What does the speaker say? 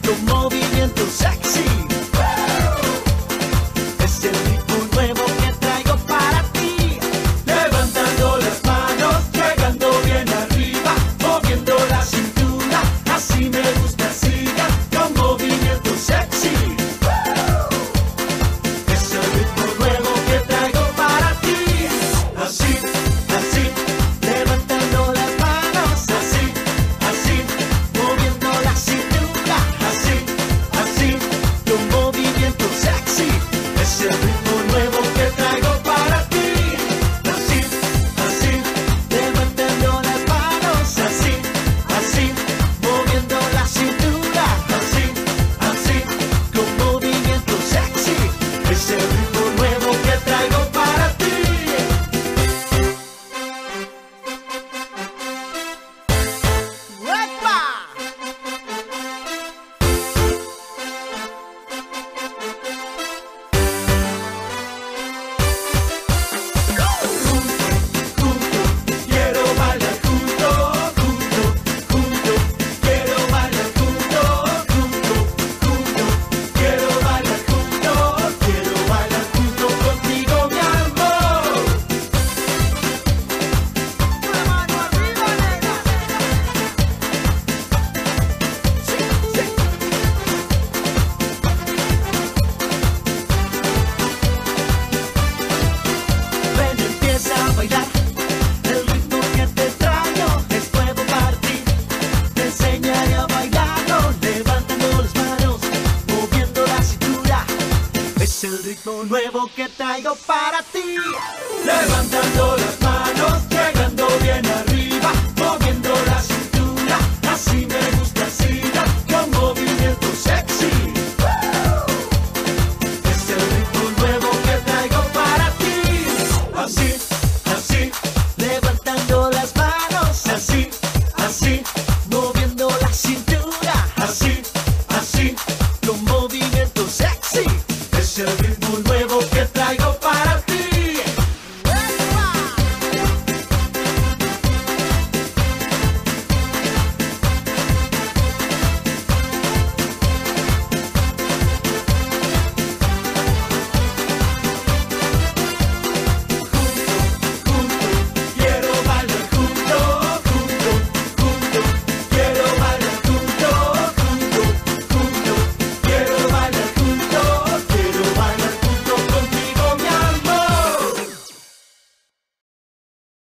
con movimiento sexy. Es el ritmo nuevo que traigo para ti. Levantando las manos, llegando bien arriba, moviendo la cintura, así me gusta, siga con movimiento sexy. Es el ritmo nuevo que traigo para ti. Así, así, levantando las manos, así, así, moviendo la cintura, así, así, con movimiento sexy. Es el ritmo nuevo que traigo para ti. Así, así, levantando las manos, así, así, moviendo la cintura, así, así, con movimiento sexy. Es el ritmo nuevo que traigo para ti. ¡Uepa! Quiero bailar junto, quiero bailar junto, quiero bailar junto contigo, mi amor. Una mano arriba, nena. Sí, sí. Ven, empieza a bailar. El ritmo que te traigo es nuevo para ti. Te enseñaré a bailarlo, levantando las manos, moviendo la cintura. Es el ritmo nuevo que traigo para ti. Levantando